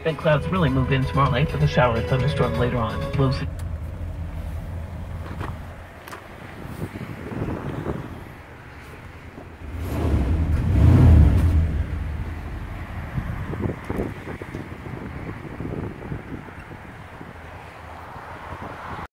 Think clouds really move in tomorrow night with a shower and thunderstorm later on. We'll see.